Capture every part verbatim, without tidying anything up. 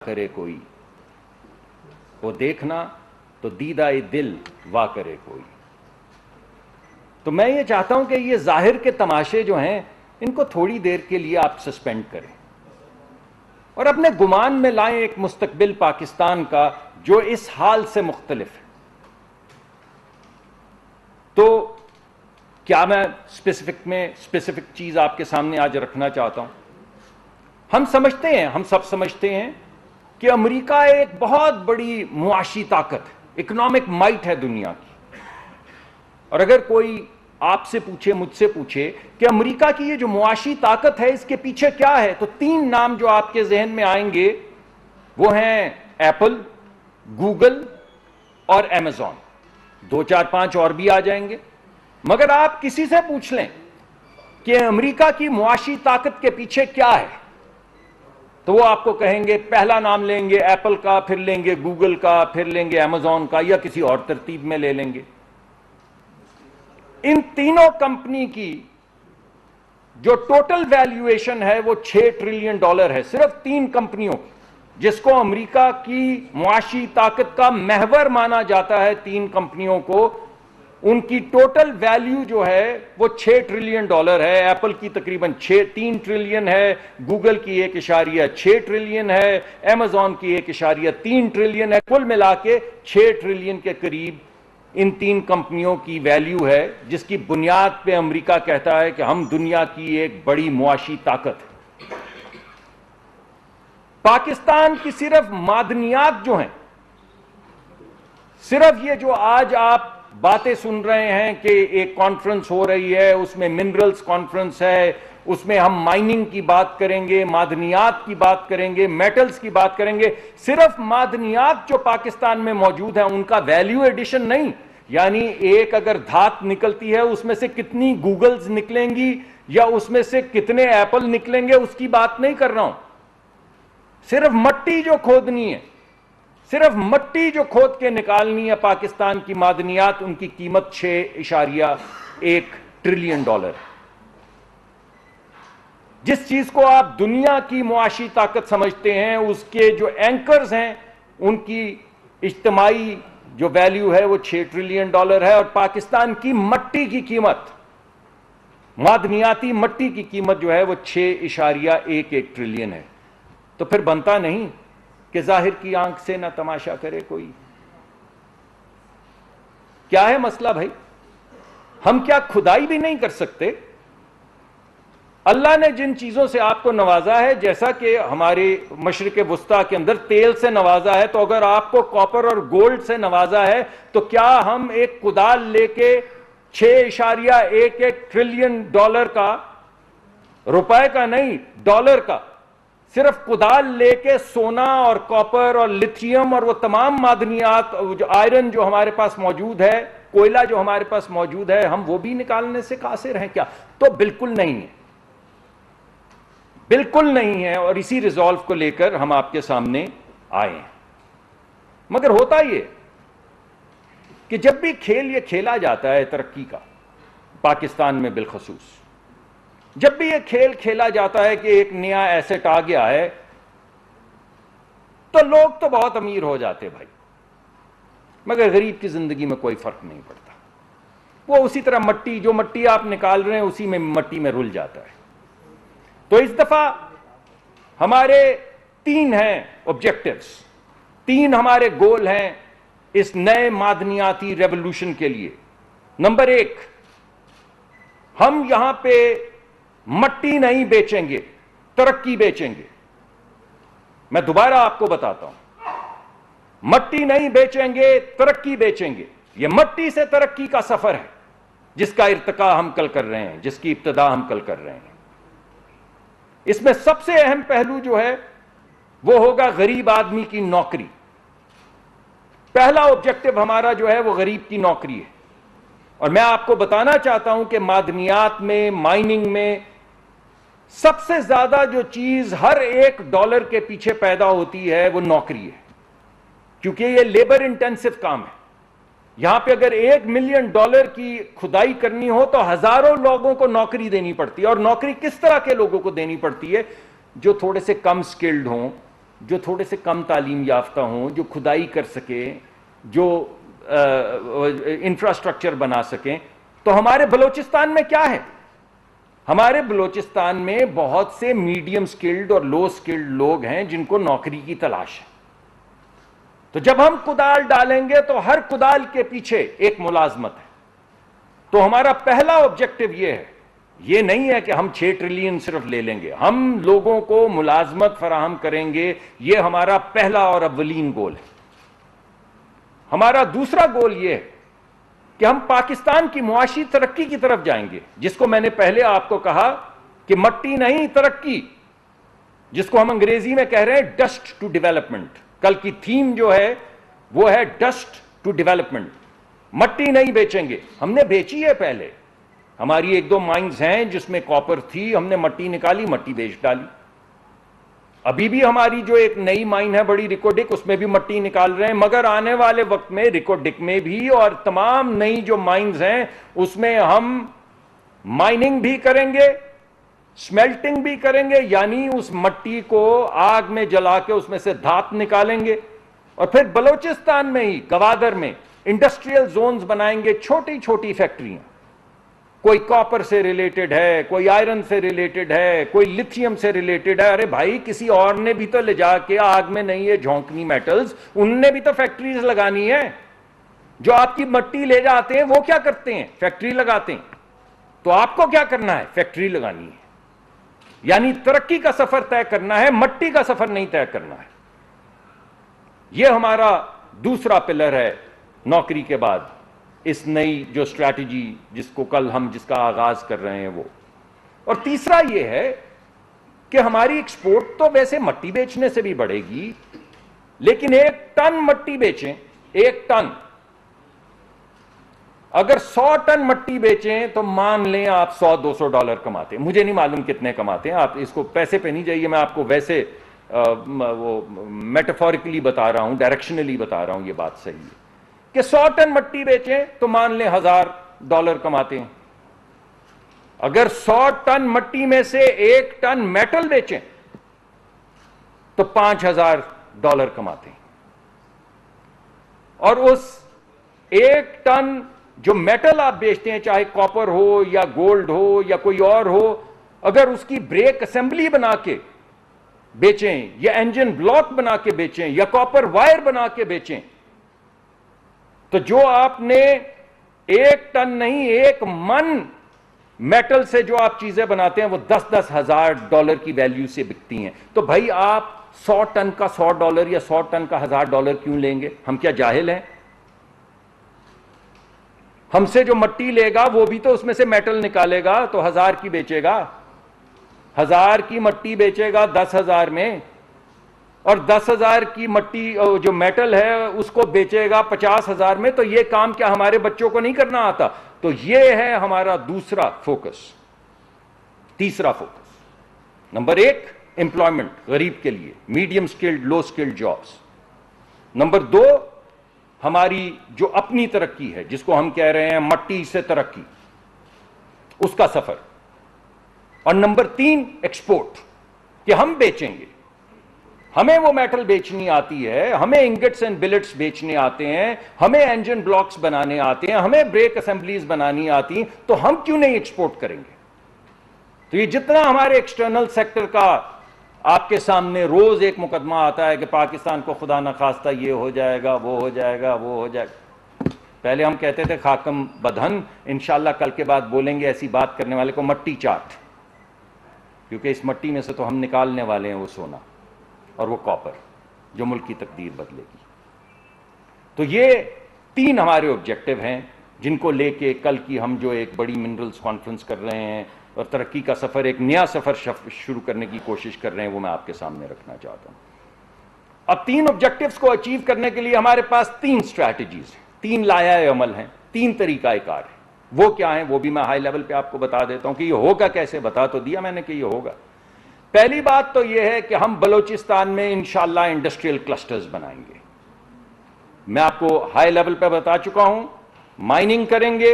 کرے کوئی، وہ دیکھنا تو دیدہ دل وا کرے کوئی۔ تو میں یہ چاہتا ہوں کہ یہ ظاہر کے تماشے جو ہیں ان کو تھوڑی دیر کے لیے آپ سسپینڈ کریں اور اپنے گمان میں لائیں ایک مستقبل پاکستان کا جو اس حال سے مختلف ہے۔ تو کیا میں اسپیسیفک میں اسپیسیفک چیز آپ کے سامنے آج رکھنا چاہتا ہوں؟ ہم سمجھتے ہیں، ہم سب سمجھتے ہیں کہ امریکہ ایک بہت بڑی معاشی طاقت ہے، اکنامک مائٹ ہے دنیا کی، اور اگر کوئی آپ سے پوچھے، مجھ سے پوچھے کہ امریکہ کی یہ جو معاشی طاقت ہے اس کے پیچھے کیا ہے، تو تین نام جو آپ کے ذہن میں آئیں گے وہ ہیں ایپل، گوگل اور ایمیزون، دو چار پانچ اور بھی آ جائیں گے۔ مگر آپ کسی سے پوچھ لیں کہ امریکہ کی معاشی طاقت کے پیچھے کیا ہے تو وہ آپ کو کہیں گے، پہلا نام لیں گے ایپل کا، پھر لیں گے گوگل کا، پھر لیں گے ایمیزون کا، یا کسی اور ترتیب میں لے لیں گے۔ ان تینوں کمپنی کی جو ٹوٹل ویلیویشن ہے وہ چھ ٹریلین ڈالر ہے، صرف تین کمپنیوں کی، جس کو امریکہ کی معاشی طاقت کا محور مانا جاتا ہے۔ تین کمپنیوں کو ان کی ٹوٹل ویلیو جو ہے وہ چھ ٹریلین ڈالر ہے۔ ایپل کی تقریباً چھ تین ٹریلین ہے، گوگل کی ایک اشاریہ چھ ٹریلین ہے، ایمیزون کی ایک اشاریہ تین ٹریلین ہے، کل ملا کے چھ ٹریلین کے قریب ان تین کمپنیوں کی ویلیو ہے، جس کی بنیاد پہ امریکہ کہتا ہے کہ ہم دنیا کی ایک بڑی معاشی طاقت ہے۔ پاکستان کی صرف معدنیات جو ہیں، صرف یہ جو آج آپ باتیں سن رہے ہیں کہ ایک کانفرنس ہو رہی ہے، اس میں منرلز کانفرنس ہے، اس میں ہم مائننگ کی بات کریں گے، معدنیات کی بات کریں گے، میٹلز کی بات کریں گے، صرف معدنیات جو پاکستان میں موجود ہیں ان کا ویلیو ایڈیشن نہیں، یعنی ایک اگر دھات نکلتی ہے اس میں سے کتنی گوگلز نکلیں گی یا اس میں سے کتنے ایپل نکلیں گے اس کی بات نہیں کر رہا ہوں، صرف مٹی جو کھودنی ہے، صرف مٹی جو کھود کے نکالنی ہے پاکستان کی معدنیات، ان کی قیمت چھ اشاریہ ایک ٹریلین ڈالر۔ جس چیز کو آپ دنیا کی معاشی طاقت سمجھتے ہیں اس کے جو اینکرز ہیں ان کی اجتماعی جو ویلیو ہے وہ چھ ٹریلین ڈالر ہے، اور پاکستان کی مٹی کی قیمت، معدنیاتی مٹی کی قیمت جو ہے وہ چھ اشاریہ ایک ایک ٹریلین ہے۔ تو پھر بنتا نہیں کہ ظاہر کی آنکھ سے نہ تماشا کرے کوئی۔ کیا ہے مسئلہ بھائی؟ ہم کیا کھدائی بھی نہیں کر سکتے؟ اللہ نے جن چیزوں سے آپ کو نوازا ہے، جیسا کہ ہمارے مشرق وسطیٰ کے اندر تیل سے نوازا ہے، تو اگر آپ کو کاپر اور گولڈ سے نوازا ہے تو کیا ہم ایک کدال لے کے چھ اشاریہ ایک ایک ٹریلین ڈالر کا، روپے کا نہیں ڈالر کا، صرف کدال لے کے سونا اور کاپر اور لتھیم اور وہ تمام معدنیات، جو آئرن جو ہمارے پاس موجود ہے، کوئلہ جو ہمارے پاس موجود ہے، ہم وہ بھی نکالنے سے قاصر ہیں کیا؟ تو بالکل نہیں ہے، بالکل نہیں ہے، اور اسی ریزالو کو لے کر ہم آپ کے سامنے آئے ہیں۔ مگر ہوتا یہ کہ جب بھی کھیل یہ کھیلا جاتا ہے ترقی کا، پاکستان میں بالخصوص جب بھی یہ کھیل کھیلا جاتا ہے کہ ایک نیا ایسٹ آ گیا ہے تو لوگ تو بہت امیر ہو جاتے بھائی، مگر غریب کی زندگی میں کوئی فرق نہیں پڑتا، وہ اسی طرح مٹی، جو مٹی آپ نکال رہے ہیں اسی میں مٹی میں رل جاتا ہے۔ تو اس دفعہ ہمارے تین ہیں آبجیکٹیوز، تین ہمارے گول ہیں اس نئے معدنیاتی ریولوشن کے لیے۔ نمبر ایک، ہم یہاں پہ مٹی نہیں بیچیں گے، ترقی بیچیں گے۔ میں دوبارہ آپ کو بتاتا ہوں، مٹی نہیں بیچیں گے، ترقی بیچیں گے۔ یہ مٹی سے ترقی کا سفر ہے جس کا ارتقا ہم کل کر رہے ہیں، جس کی ابتدا ہم کل کر رہے ہیں۔ اس میں سب سے اہم پہلو جو ہے وہ ہوگا غریب آدمی کی نوکری۔ پہلا آبجیکٹو ہمارا جو ہے وہ غریب کی نوکری ہے، اور میں آپ کو بتانا چاہتا ہوں کہ معدنیات میں، مائننگ میں سب سے زیادہ جو چیز ہر ایک ڈالر کے پیچھے پیدا ہوتی ہے وہ نوکری ہے، کیونکہ یہ لیبر انٹینسو کام ہے۔ یہاں پہ اگر ایک ملین ڈالر کی کھدائی کرنی ہو تو ہزاروں لوگوں کو نوکری دینی پڑتی ہے، اور نوکری کس طرح کے لوگوں کو دینی پڑتی ہے؟ جو تھوڑے سے کم سکلڈ ہوں، جو تھوڑے سے کم تعلیم یافتہ ہوں, جو کھدائی کر سکیں, جو انفراسٹرکچر بنا سکیں. تو ہمارے بلوچستان میں کیا ہے؟ ہمارے بلوچستان میں بہت سے میڈیم سکلڈ اور لو سکلڈ لوگ ہیں جن کو نوکری کی تلاش ہے. تو جب ہم کدال ڈالیں گے تو ہر کدال کے پیچھے ایک ملازمت ہے. تو ہمارا پہلا آبجیکٹو یہ ہے, یہ نہیں ہے کہ ہم چھ ٹریلین صرف لے لیں گے, ہم لوگوں کو ملازمت فراہم کریں گے. یہ ہمارا پہلا اور اولین گول ہے. ہمارا دوسرا گول یہ ہے کہ ہم پاکستان کی معاشی ترقی کی طرف جائیں گے, جس کو میں نے پہلے آپ کو کہا کہ مٹی نہیں ترقی, جس کو ہم انگریزی میں کہہ رہے ہیں ڈسٹ ٹو ڈیولپمنٹ. کل کی تھیم جو ہے وہ ہے ڈسٹ ٹو ڈیولپمنٹ. مٹی نہیں بیچیں گے. ہم نے بیچی ہے پہلے, ہماری ایک دو مائنز ہیں جس میں کاپر تھی, ہم نے مٹی نکالی, مٹی بیچ ڈالی. ابھی بھی ہماری جو ایک نئی مائن ہے بڑی ریکوڈک, اس میں بھی مٹی نکال رہے ہیں. مگر آنے والے وقت میں ریکوڈک میں بھی اور تمام نئی جو مائنز ہیں اس میں ہم مائننگ بھی کریں گے, سمیلٹنگ بھی کریں گے, یعنی اس مٹی کو آگ میں جلا کے اس میں سے دھات نکالیں گے. اور پھر بلوچستان میں ہی گوادر میں انڈسٹریل زونز بنائیں گے, چھوٹی چھوٹی فیکٹریاں. کوئی کاپر سے ریلیٹڈ ہے, کوئی آئرن سے ریلیٹڈ ہے, کوئی لتھیم سے ریلیٹڈ ہے. ارے بھائی, کسی اور نے بھی تو لے جا کے آگ میں نہیں ہے جھونکنی میٹلز, انہوں نے بھی تو فیکٹریز لگانی ہے. جو آپ کی مٹی لے جاتے ہیں وہ کیا کرتے ہیں؟ فیکٹری لگاتے ہیں. تو آپ کو کیا کرنا ہے؟ فیکٹری لگانی ہے. یعنی ترقی کا سفر طے کرنا ہے, مٹی کا سفر نہیں طے کرنا ہے. یہ ہمارا دوسرا پلر ہے نوکری کے بعد, اس نئی جو اسٹریٹجی جس کو کل ہم جس کا آغاز کر رہے ہیں وہ. اور تیسرا یہ ہے کہ ہماری ایکسپورٹ تو ویسے مٹی بیچنے سے بھی بڑھے گی, لیکن ایک ٹن مٹی بیچیں, ایک ٹن, اگر سو ٹن مٹی بیچیں تو مان لیں آپ سو دو سو ڈالر کماتے ہیں. مجھے نہیں معلوم کتنے کماتے ہیں, آپ اس کو پیسے پہ نہیں جائیے, میں آپ کو ویسے وہ میٹافورکلی بتا رہا ہوں, ڈائریکشنلی بتا رہا ہوں. یہ بات صحیح ہے کہ سو ٹن مٹی بیچیں تو مان لیں ہزار ڈالر کماتے ہیں. اگر سو ٹن مٹی میں سے ایک ٹن میٹل بیچیں تو پانچ ہزار ڈالر کماتے ہیں. اور اس ایک ٹن جو میٹل آپ بیچتے ہیں, چاہے کاپر ہو یا گولڈ ہو یا کوئی اور ہو, اگر اس کی بریک اسمبلی بنا کے بیچیں یا انجن بلاک بنا کے بیچیں یا کاپر وائر بنا کے بیچیں, تو جو آپ نے ایک ٹن نہیں ایک من میٹل سے جو آپ چیزیں بناتے ہیں وہ دس دس ہزار ڈالر کی ویلیو سے بکتی ہیں. تو بھائی آپ سو ٹن کا سو ڈالر یا سو ٹن کا ہزار ڈالر کیوں لیں گے؟ ہم کیا جاہل ہیں؟ ہم سے جو مٹی لے گا وہ بھی تو اس میں سے میٹل نکالے گا, تو ہزار کی بیچے گا, ہزار کی مٹی بیچے گا دس ہزار میں, اور دس ہزار کی مٹی جو میٹل ہے اس کو بیچے گا پچاس ہزار میں. تو یہ کام کیا ہمارے بچوں کو نہیں کرنا آتا؟ تو یہ ہے ہمارا دوسرا فوکس. تیسرا فوکس نمبر ایک امپلائمنٹ غریب کے لیے, medium skilled low skilled jobs. Number دو ہماری جو اپنی ترقی ہے جس کو ہم کہہ رہے ہیں مٹی سے ترقی, اس کا سفر. اور نمبر تین ایکسپورٹ, کہ ہم بیچیں گے. ہمیں وہ میٹل بیچنی آتی ہے, ہمیں انگٹس اینڈ بلٹس بیچنے آتے ہیں, ہمیں انجن بلاکس بنانے آتے ہیں, ہمیں بریک اسمبلیز بنانی آتی ہیں, تو ہم کیوں نہیں ایکسپورٹ کریں گے؟ تو یہ جتنا ہمارے ایکسٹرنل سیکٹر کا آپ کے سامنے روز ایک مقدمہ آتا ہے کہ پاکستان کو خدا نخواستہ یہ ہو جائے گا, وہ ہو جائے گا, وہ ہو جائے گا. پہلے ہم کہتے تھے خاکم بدہن, انشاءاللہ کل کے بعد بولیں گے ایسی بات کرنے والے کو مٹی چاٹ, کیونکہ اس مٹی میں سے تو ہم نکالنے والے ہیں وہ سونا اور وہ کاپر جو ملک کی تقدیر بدلے گی. تو یہ تین ہمارے آبجیکٹو ہیں جن کو لے کے کل کی ہم جو ایک بڑی منرلز کانفرنس کر رہے ہیں اور ترقی کا سفر, ایک نیا سفر شروع کرنے کی کوشش کر رہے ہیں, وہ میں آپ کے سامنے رکھنا چاہتا ہوں. اب تین آبجیکٹیوز کو اچیو کرنے کے لیے ہمارے پاس تین اسٹریٹجیز ہیں, تین لائحہ عمل ہیں, تین طریقہ کار ہیں. وہ کیا ہیں وہ بھی میں ہائی لیول پہ آپ کو بتا دیتا ہوں کہ یہ ہوگا کیسے. بتا تو دیا میں نے کہ یہ ہوگا. پہلی بات تو یہ ہے کہ ہم بلوچستان میں انشاءاللہ انڈسٹریل کلسٹرز بنائیں گے. میں آپ کو ہائی لیول پہ بتا چکا ہوں, مائننگ کریں گے,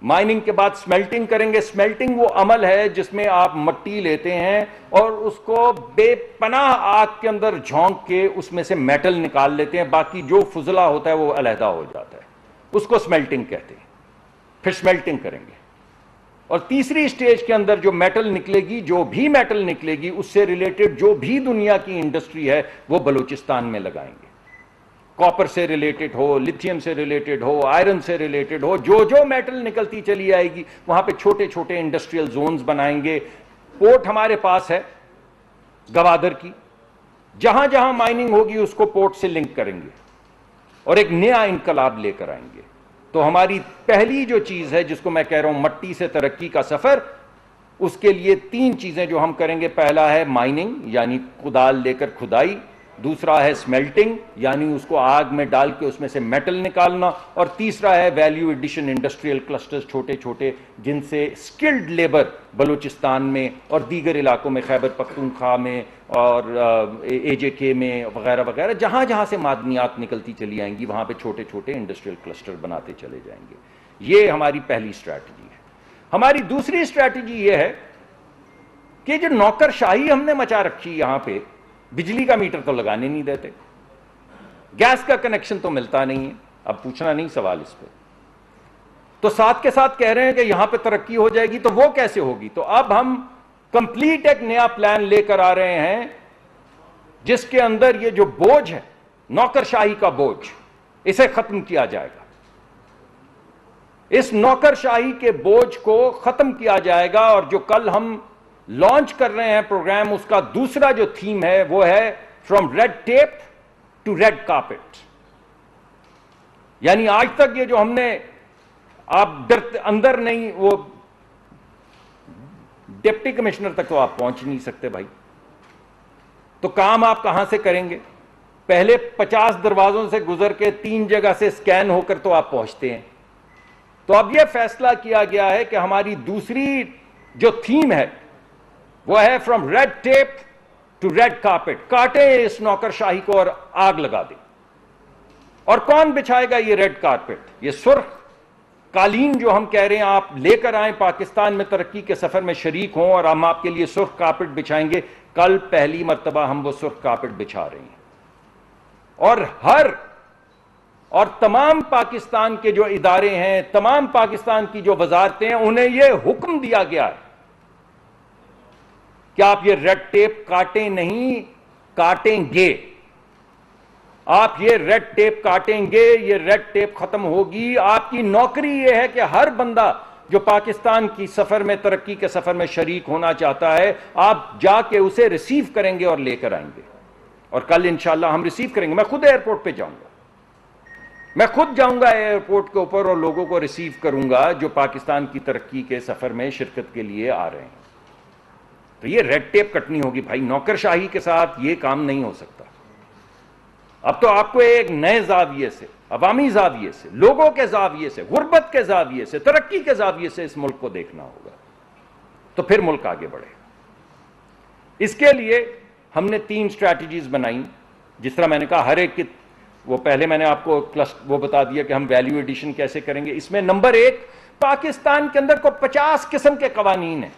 مائننگ کے بعد سمیلٹنگ کریں گے. سمیلٹنگ وہ عمل ہے جس میں آپ مٹی لیتے ہیں اور اس کو بے پناہ آگ کے اندر جھونک کے اس میں سے میٹل نکال لیتے ہیں, باقی جو فضلہ ہوتا ہے وہ علیحدہ ہو جاتا ہے, اس کو سمیلٹنگ کہتے ہیں. پھر سمیلٹنگ کریں گے اور تیسری سٹیج کے اندر جو میٹل نکلے گی, جو بھی میٹل نکلے گی, اس سے ریلیٹڈ جو بھی دنیا کی انڈسٹری ہے وہ بلوچستان میں لگائیں گے. کاپر سے ریلیٹڈ ہو, لتھیم سے ریلیٹڈ ہو, آئرن سے ریلیٹڈ ہو, جو جو میٹل نکلتی چلی آئے گی وہاں پہ چھوٹے چھوٹے انڈسٹریل زونز بنائیں گے. پورٹ ہمارے پاس ہے گوادر کی, جہاں جہاں مائننگ ہوگی اس کو پورٹ سے لنک کریں گے اور ایک نیا انقلاب لے کر آئیں گے. تو ہماری پہلی جو چیز ہے جس کو میں کہہ رہا ہوں مٹی سے ترقی کا سفر, اس کے لیے تین چیزیں جو ہم کریں گے. پہلا ہے مائننگ یعنی کدال لے کر کھدائی, دوسرا ہے سمیلٹنگ یعنی اس کو آگ میں ڈال کے اس میں سے میٹل نکالنا, اور تیسرا ہے ویلیو ایڈیشن انڈسٹریل کلسٹرز چھوٹے چھوٹے جن سے سکلڈ لیبر بلوچستان میں اور دیگر علاقوں میں, خیبر پختونخوا میں اور اے جے کے میں وغیرہ وغیرہ, جہاں جہاں سے معدنیات نکلتی چلی آئیں گی وہاں پہ چھوٹے چھوٹے انڈسٹریل کلسٹر بناتے چلے جائیں گے. یہ ہماری پہلی اسٹریٹجی ہے. ہماری دوسری اسٹریٹجی یہ ہے کہ جو نوکر شاہی ہم نے مچا رکھی یہاں پہ, بجلی کا میٹر تو لگانے نہیں دیتے, گیس کا کنیکشن تو ملتا نہیں ہے, اب پوچھنا نہیں سوال اس پہ, تو ساتھ کے ساتھ کہہ رہے ہیں کہ یہاں پہ ترقی ہو جائے گی, تو وہ کیسے ہوگی؟ تو اب ہم کمپلیٹ ایک نیا پلان لے کر آ رہے ہیں جس کے اندر یہ جو بوجھ ہے نوکر شاہی کا بوجھ, اسے ختم کیا جائے گا. اس نوکر شاہی کے بوجھ کو ختم کیا جائے گا, اور جو کل ہم لانچ کر رہے ہیں پروگرام, اس کا دوسرا جو تھیم ہے وہ ہے from red tape to red carpet. یعنی آج تک یہ جو ہم نے, آپ اندر نہیں, وہ ڈپٹی کمشنر تک تو آپ پہنچ نہیں سکتے بھائی, تو کام آپ کہاں سے کریں گے؟ پہلے پچاس دروازوں سے گزر کے تین جگہ سے سکین ہو کر تو آپ پہنچتے ہیں. تو اب یہ فیصلہ کیا گیا ہے کہ ہماری دوسری جو تھیم ہے وہ ہے from red tape to red carpet. کاٹیں اس نوکر شاہی کو اور آگ لگا دیں. اور کون بچھائے گا یہ ریڈ کارپٹ؟ یہ سرخ قالین جو ہم کہہ رہے ہیں آپ لے کر آئیں, پاکستان میں ترقی کے سفر میں شریک ہوں, اور ہم آپ کے لیے سرخ کارپٹ بچھائیں گے. کل پہلی مرتبہ ہم وہ سرخ کارپٹ بچھا رہے ہیں, اور ہر اور تمام پاکستان کے جو ادارے ہیں, تمام پاکستان کی جو وزارتیں ہیں, انہیں یہ حکم دیا گیا ہے کہ آپ یہ ریڈ ٹیپ کاٹیں نہیں, کاٹیں گے. آپ یہ ریڈ ٹیپ کاٹیں گے, یہ ریڈ ٹیپ ختم ہوگی. آپ کی نوکری یہ ہے کہ ہر بندہ جو پاکستان کی سفر میں, ترقی کے سفر میں شریک ہونا چاہتا ہے, آپ جا کے اسے ریسیو کریں گے اور لے کر آئیں گے. اور کل انشاءاللہ ہم ریسیو کریں گے. میں خود ایئرپورٹ پہ جاؤں گا, میں خود جاؤں گا ایئرپورٹ کے اوپر اور لوگوں کو ریسیو کروں گا جو پاکستان کی ترقی کے سفر میں شرکت کے لیے آ رہے ہیں. تو یہ ریڈ ٹیپ کٹنی ہوگی بھائی. نوکر شاہی کے ساتھ یہ کام نہیں ہو سکتا. اب تو آپ کو ایک نئے زاویے سے, عوامی زاویے سے, لوگوں کے زاویے سے, غربت کے زاویے سے, ترقی کے زاویے سے اس ملک کو دیکھنا ہوگا, تو پھر ملک آگے بڑھے. اس کے لیے ہم نے تین سٹریٹجیز بنائیں. جس طرح میں نے کہا ہر ایک کی, وہ پہلے میں نے آپ کو وہ بتا دیا کہ ہم ویلیو ایڈیشن کیسے کریں گے. اس میں نمبر ایک, پاکستان کے اندر کو پچاس قسم کے قوانین ہیں.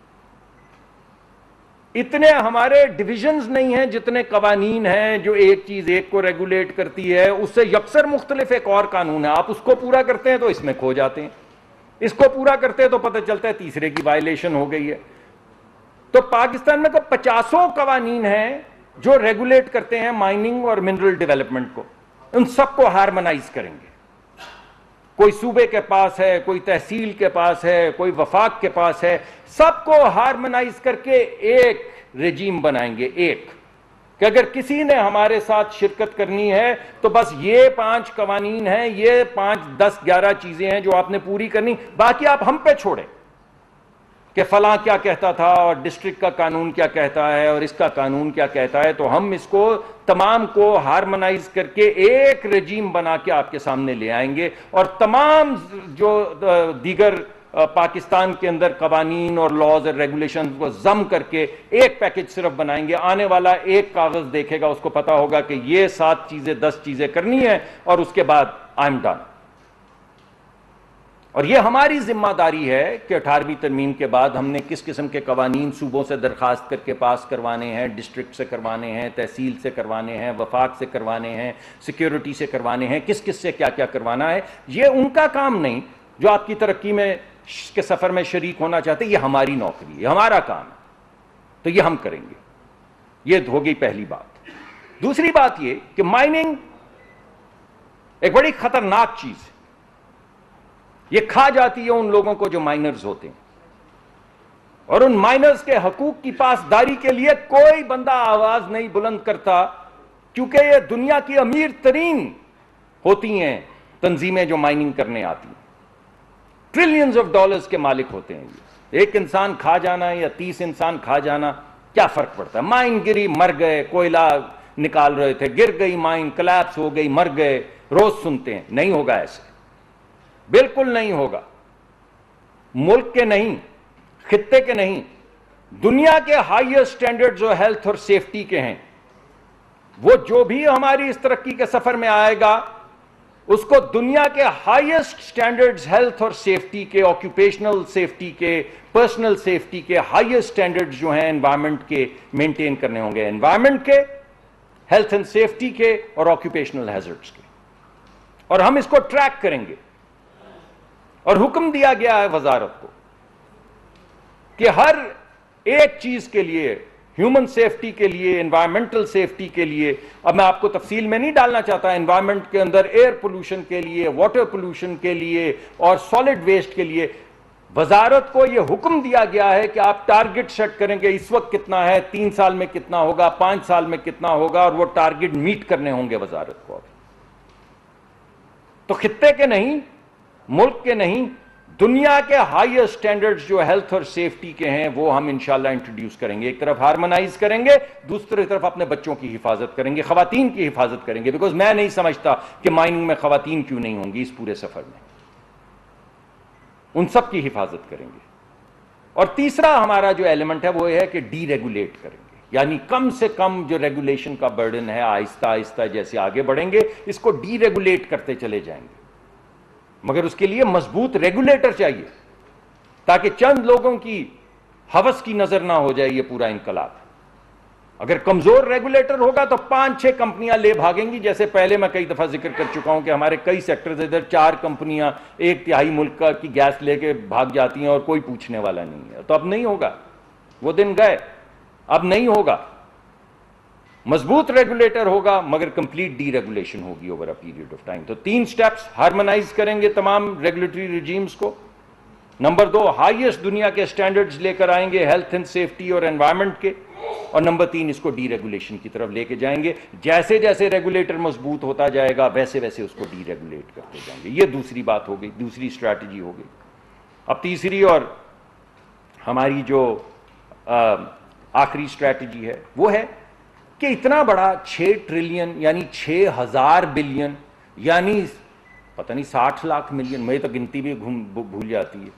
اتنے ہمارے ڈویژنز نہیں ہیں جتنے قوانین ہیں جو ایک چیز ایک کو ریگولیٹ کرتی ہے. اس سے یکسر مختلف ایک اور قانون ہے. آپ اس کو پورا کرتے ہیں تو اس میں کھو جاتے ہیں, اس کو پورا کرتے ہیں تو پتہ چلتا ہے تیسرے کی وائلیشن ہو گئی ہے. تو پاکستان میں تو پچاسوں قوانین ہیں جو ریگولیٹ کرتے ہیں مائننگ اور منرل ڈیولپمنٹ کو. ان سب کو ہارمنائز کریں گے. کوئی صوبے کے پاس ہے, کوئی تحصیل کے پاس ہے, کوئی وفاق کے پاس ہے, سب کو ہارمنائز کر کے ایک رجیم بنائیں گے. ایک کہ اگر کسی نے ہمارے ساتھ شرکت کرنی ہے تو بس یہ پانچ قوانین ہیں, یہ پانچ دس گیارہ چیزیں ہیں جو آپ نے پوری کرنی, باقی آپ ہم پہ چھوڑیں کہ فلاں کیا کہتا تھا اور ڈسٹرکٹ کا قانون کیا کہتا ہے اور اس کا قانون کیا کہتا ہے. تو ہم اس کو تمام کو ہارمنائز کر کے ایک رجیم بنا کے آپ کے سامنے لے آئیں گے, اور تمام جو دیگر پاکستان کے اندر قوانین اور لاز اور ریگولیشن کو ضم کر کے ایک پیکج صرف بنائیں گے. آنے والا ایک کاغذ دیکھے گا, اس کو پتا ہوگا کہ یہ سات چیزیں دس چیزیں کرنی ہیں, اور اس کے بعد آئی ایم ڈن. اور یہ ہماری ذمہ داری ہے کہ اٹھارہویں ترمیم کے بعد ہم نے کس قسم کے قوانین صوبوں سے درخواست کر کے پاس کروانے ہیں، ڈسٹرکٹ سے کروانے ہیں، تحصیل سے کروانے ہیں، وفاق سے کروانے ہیں، سیکیورٹی سے کروانے ہیں، کس کس سے کیا کیا کروانا ہے. یہ ان کا کام نہیں جو آپ کی ترقی میں کے سفر میں شریک ہونا چاہتے، یہ ہماری نوکری ہے، ہمارا کام ہے، تو یہ ہم کریں گے. یہ ہوگی پہلی بات. دوسری بات یہ کہ مائننگ ایک بڑی خطرناک چیز ہے. یہ کھا جاتی ہے ان لوگوں کو جو مائنرز ہوتے ہیں، اور ان مائنرز کے حقوق کی پاسداری کے لیے کوئی بندہ آواز نہیں بلند کرتا، کیونکہ یہ دنیا کی امیر ترین ہوتی ہیں تنظیمیں جو مائننگ کرنے آتی ہیں. ٹریلینز آف ڈالرز کے مالک ہوتے ہیں. یہ ایک انسان کھا جانا یا تیس انسان کھا جانا کیا فرق پڑتا ہے؟ مائن گری، مر گئے، کوئلہ نکال رہے تھے، گر گئی مائن، کلیپس ہو گئی، مر گئے. روز سنتے ہیں. نہیں ہوگا ایسے، بالکل نہیں ہوگا. ملک کے نہیں، خطے کے نہیں، دنیا کے ہائیسٹ سٹینڈرڈز جو ہیلتھ اور سیفٹی کے ہیں، وہ جو بھی ہماری اس ترقی کے سفر میں آئے گا اس کو دنیا کے ہائیسٹ سٹینڈرڈز ہیلتھ اور سیفٹی کے، آکیوپیشنل سیفٹی کے، پرسنل سیفٹی کے ہائیسٹ سٹینڈرڈز جو ہیں انوائرمنٹ کے مینٹین کرنے ہوں گے. انوائرمنٹ کے، ہیلتھ اینڈ سیفٹی کے، اور آکیوپیشنل ہیزرڈز کے. اور ہم اس کو ٹریک کریں گے. اور حکم دیا گیا ہے وزارت کو کہ ہر ایک چیز کے لیے، ہیومن سیفٹی کے لیے، انوائرمنٹل سیفٹی کے لیے، اب میں آپ کو تفصیل میں نہیں ڈالنا چاہتا، انوائرمنٹ کے اندر ایئر پولوشن کے لیے، واٹر پولوشن کے لیے، اور سالڈ ویسٹ کے لیے وزارت کو یہ حکم دیا گیا ہے کہ آپ ٹارگٹ سیٹ کریں گے. اس وقت کتنا ہے، تین سال میں کتنا ہوگا، پانچ سال میں کتنا ہوگا، اور وہ ٹارگٹ میٹ کرنے ہوں گے وزارت کو. تو خطے کے نہیں، ملک کے نہیں، دنیا کے ہائیسٹ سٹینڈرڈز جو ہیلتھ اور سیفٹی کے ہیں وہ ہم انشاءاللہ انٹروڈیوس کریں گے. ایک طرف ہارمونائز کریں گے، دوسری طرف اپنے بچوں کی حفاظت کریں گے، خواتین کی حفاظت کریں گے. بیکاز میں نہیں سمجھتا کہ مائننگ میں خواتین کیوں نہیں ہوں گی اس پورے سفر میں. ان سب کی حفاظت کریں گے. اور تیسرا ہمارا جو ایلیمنٹ ہے وہ یہ ہے کہ ڈی ریگولیٹ کریں گے. یعنی کم سے کم جو ریگولیشن کا برڈن ہے، آہستہ آہستہ جیسے آگے بڑھیں گے اس کو ڈی ریگولیٹ کرتے چلے جائیں گے. مگر اس کے لیے مضبوط ریگولیٹر چاہیے تاکہ چند لوگوں کی ہوس کی نظر نہ ہو جائے یہ پورا انقلاب. اگر کمزور ریگولیٹر ہوگا تو پانچ چھ کمپنیاں لے بھاگیں گی. جیسے پہلے میں کئی دفعہ ذکر کر چکا ہوں کہ ہمارے کئی سیکٹرز ادھر چار کمپنیاں ایک تہائی ملک کا کی گیس لے کے بھاگ جاتی ہیں اور کوئی پوچھنے والا نہیں ہے. تو اب نہیں ہوگا، وہ دن گئے، اب نہیں ہوگا. مضبوط ریگولیٹر ہوگا مگر کمپلیٹ ڈی ریگولیشن ہوگی over a period of time. تو تین سٹیپس: ہارمونائز کریں گے تمام ریگولیٹری ریجیمز کو. نمبر دو، ہائیسٹ دنیا کے سٹینڈرڈز لے کر آئیں گے ہیلتھ اینڈ سیفٹی اور انوائرمنٹ کے. اور نمبر تین، اس کو ڈی ریگولیشن کی طرف لے کے جائیں گے. جیسے جیسے ریگولیٹر مضبوط ہوتا جائے گا ویسے ویسے اس کو ڈی ریگولیٹ کرتے جائیں گے. یہ دوسری بات ہو گئی، دوسری اسٹریٹجی ہو گئی. اب تیسری اور ہماری جو آخری اسٹریٹجی ہے وہ ہے کہ اتنا بڑا چھ ٹریلین یعنی چھ ہزار بلین یعنی پتہ نہیں ساٹھ لاکھ ملین، میں تو گنتی بھی بھول جاتی ہے.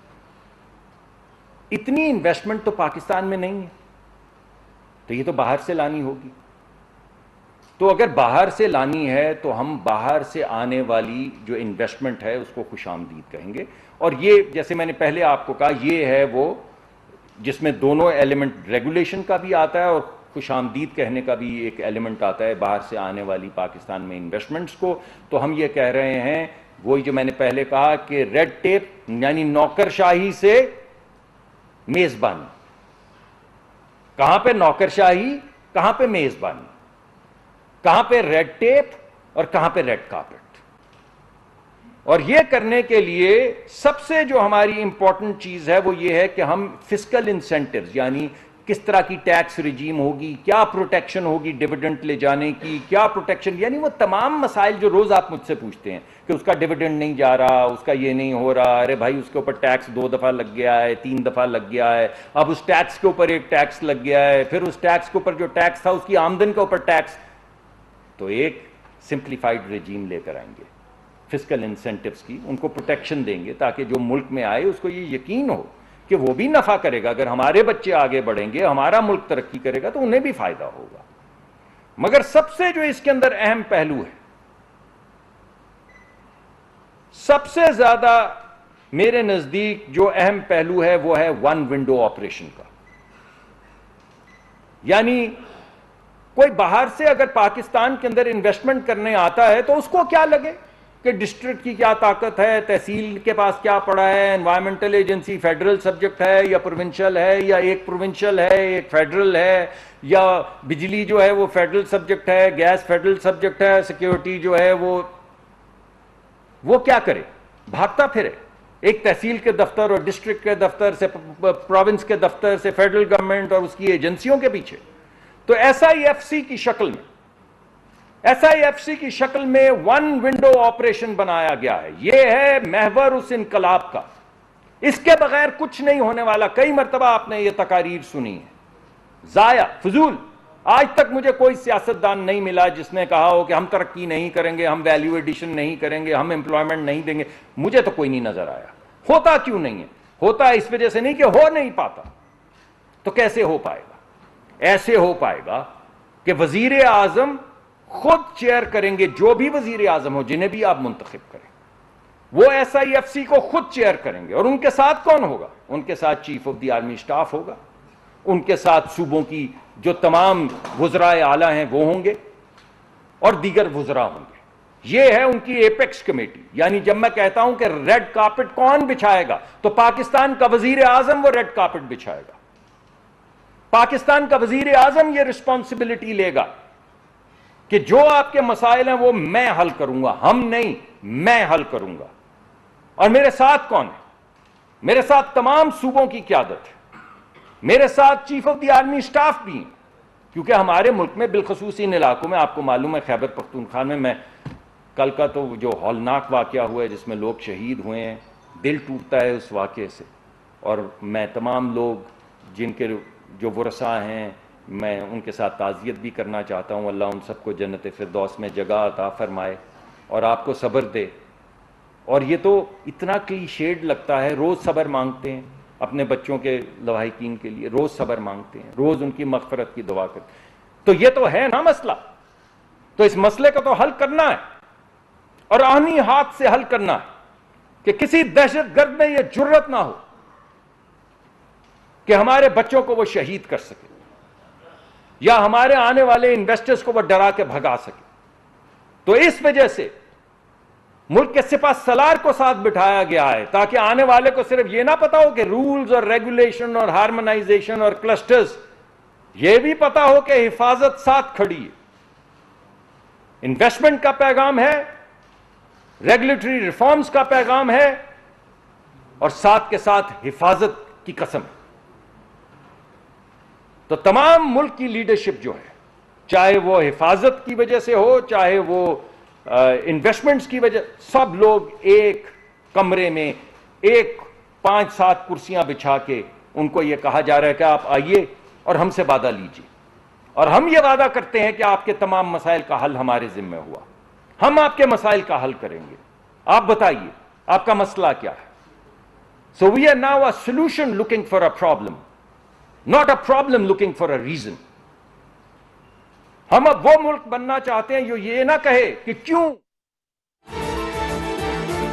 اتنی انویسٹمنٹ تو پاکستان میں نہیں ہے، تو یہ تو باہر سے لانی ہوگی. تو اگر باہر سے لانی ہے تو ہم باہر سے آنے والی جو انویسٹمنٹ ہے اس کو خوش آمدید کہیں گے. اور یہ جیسے میں نے پہلے آپ کو کہا، یہ ہے وہ جس میں دونوں ایلیمنٹ ریگولیشن کا بھی آتا ہے اور خوش آمدید کہنے کا بھی ایک ایلیمنٹ آتا ہے باہر سے آنے والی پاکستان میں انویسٹمنٹس کو. تو ہم یہ کہہ رہے ہیں وہی جو میں نے پہلے کہا کہ ریڈ ٹیپ یعنی نوکرشاہی سے میزبانی. کہاں پہ نوکرشاہی، کہاں پہ میزبانی، کہاں پہ ریڈ ٹیپ اور کہاں پہ ریڈ کارپٹ. اور یہ کرنے کے لیے سب سے جو ہماری امپورٹنٹ چیز ہے وہ یہ ہے کہ ہم فسکل انسینٹیوز یعنی کس طرح کی ٹیکس رجیم ہوگی، کیا پروٹیکشن ہوگی ڈیویڈنڈ لے جانے کی، کیا پروٹیکشن، یعنی وہ تمام مسائل جو روز آپ مجھ سے پوچھتے ہیں کہ اس کا ڈیویڈنڈ نہیں جا رہا، اس کا یہ نہیں ہو رہا، ارے بھائی اس کے اوپر ٹیکس دو دفعہ لگ گیا ہے، تین دفعہ لگ گیا ہے، اب اس ٹیکس کے اوپر ایک ٹیکس لگ گیا ہے، پھر اس ٹیکس کے اوپر جو ٹیکس تھا اس کی آمدن کے اوپر ٹیکس. تو ایک سمپلیفائڈ رجیم لے کر آئیں گے فسکل انسینٹیوز کی، ان کو پروٹیکشن دیں گے تاکہ جو ملک میں آئے اس کو یہ یقین ہو کہ وہ بھی نفع کرے گا. اگر ہمارے بچے آگے بڑھیں گے، ہمارا ملک ترقی کرے گا تو انہیں بھی فائدہ ہوگا. مگر سب سے جو اس کے اندر اہم پہلو ہے، سب سے زیادہ میرے نزدیک جو اہم پہلو ہے وہ ہے ون ونڈو آپریشن کا. یعنی کوئی باہر سے اگر پاکستان کے اندر انویسٹمنٹ کرنے آتا ہے تو اس کو کیا لگے کہ ڈسٹرکٹ کی کیا طاقت ہے, تحصیل کے پاس کیا پڑا ہے, انوائرمنٹل ایجنسی فیڈرل سبجیکٹ ہے یا پروونشل ہے, یا ایک پروونشل ہے ایک فیڈرل ہے, یا بجلی جو ہے وہ فیڈرل سبجیکٹ ہے, گیس فیڈرل سبجیکٹ ہے, سیکیورٹی جو ہے وہ وہ کیا کرے, بھاگتا پھرے ایک تحصیل کے دفتر اور ڈسٹرکٹ کے دفتر سے, پروونس کے دفتر سے, فیڈرل گورنمنٹ اور اس کی ایجنسیوں کے پیچھے. تو ایس آئی ایف سی کی شکل میں ایس آئی ایف سی کی شکل میں ون ونڈو آپریشن بنایا گیا ہے. یہ ہے محور اس انقلاب کا. اس کے بغیر کچھ نہیں ہونے والا. کئی مرتبہ آپ نے یہ تقاریر سنی ہے, ضائع, فضول. آج تک مجھے کوئی سیاستدان نہیں ملا جس نے کہا ہو کہ ہم ترقی نہیں کریں گے, ہم ویلیو ایڈیشن نہیں کریں گے, ہم امپلائمنٹ نہیں دیں گے. مجھے تو کوئی نہیں نظر آیا. ہوتا کیوں نہیں ہے؟ ہوتا اس وجہ سے نہیں کہ ہو نہیں پاتا. تو کیسے ہو پائے گا؟ ایسے ہو پائے گا کہ وزیر اعظم خود چیئر کریں گے, جو بھی وزیر اعظم ہو, جنہیں بھی آپ منتخب کریں, وہ ایس آئی ایف سی کو خود چیئر کریں گے. اور ان کے ساتھ کون ہوگا؟ ان کے ساتھ chief of the army staff ہوگا, ان کے ساتھ صوبوں کی جو تمام وزرائے اعلیٰ ہیں وہ ہوں گے, اور دیگر وزراء ہوں گے. یہ ہے ان کی ایپیکس کمیٹی. یعنی جب میں کہتا ہوں کہ ریڈ کارپٹ کون بچھائے گا, تو پاکستان کا وزیر اعظم وہ ریڈ کارپٹ بچھائے گا. پاکستان کا وزیر اعظم یہ رسپانسبلٹی لے گا کہ جو آپ کے مسائل ہیں وہ میں حل کروں گا, ہم نہیں, میں حل کروں گا. اور میرے ساتھ کون ہے؟ میرے ساتھ تمام صوبوں کی قیادت ہے, میرے ساتھ chief of the army staff بھی ہیں. کیونکہ ہمارے ملک میں بالخصوص ان علاقوں میں, آپ کو معلوم ہے خیبر پختونخوا میں, میں کل کا تو جو ہولناک واقعہ ہوا ہے جس میں لوگ شہید ہوئے ہیں, دل ٹوٹتا ہے اس واقعے سے. اور میں تمام لوگ جن کے جو ورثاء ہیں, میں ان کے ساتھ تعزیت بھی کرنا چاہتا ہوں. اللہ ان سب کو جنت فردوس میں جگہ عطا فرمائے اور آپ کو صبر دے. اور یہ تو اتنا کلیشیڈ لگتا ہے, روز صبر مانگتے ہیں اپنے بچوں کے لواحقین کے لیے, روز صبر مانگتے ہیں, روز ان کی مغفرت کی دعا کرتے ہیں. تو یہ تو ہے نا مسئلہ. تو اس مسئلے کا تو حل کرنا ہے, اور آہنی ہاتھ سے حل کرنا ہے, کہ کسی دہشت گرد میں یہ جرت نہ ہو کہ ہمارے بچوں کو وہ شہید کر سکے, یا ہمارے آنے والے انویسٹرز کو وہ ڈرا کے بھگا سکے. تو اس وجہ سے ملک کے سپہ سالار کو ساتھ بٹھایا گیا ہے, تاکہ آنے والے کو صرف یہ نہ پتا ہو کہ رولز اور ریگولیشن اور ہارمونائزیشن اور کلسٹرز, یہ بھی پتا ہو کہ حفاظت ساتھ کھڑی ہے. انویسٹمنٹ کا پیغام ہے, ریگولیٹری ریفارمز کا پیغام ہے, اور ساتھ کے ساتھ حفاظت کی قسم. تو تمام ملک کی لیڈرشپ جو ہے, چاہے وہ حفاظت کی وجہ سے ہو, چاہے وہ انویسٹمنٹس کی وجہ, سب لوگ ایک کمرے میں ایک پانچ سات کرسیاں بچھا کے ان کو یہ کہا جا رہا ہے کہ آپ آئیے اور ہم سے وعدہ لیجیے, اور ہم یہ وعدہ کرتے ہیں کہ آپ کے تمام مسائل کا حل ہمارے ذمہ ہوا, ہم آپ کے مسائل کا حل کریں گے. آپ بتائیے آپ کا مسئلہ کیا ہے. So we are now a solution looking for a problem, not a problem looking for a reason. ہم اب وہ ملک بننا چاہتے ہیں جو یہ نہ کہے کہ کیوں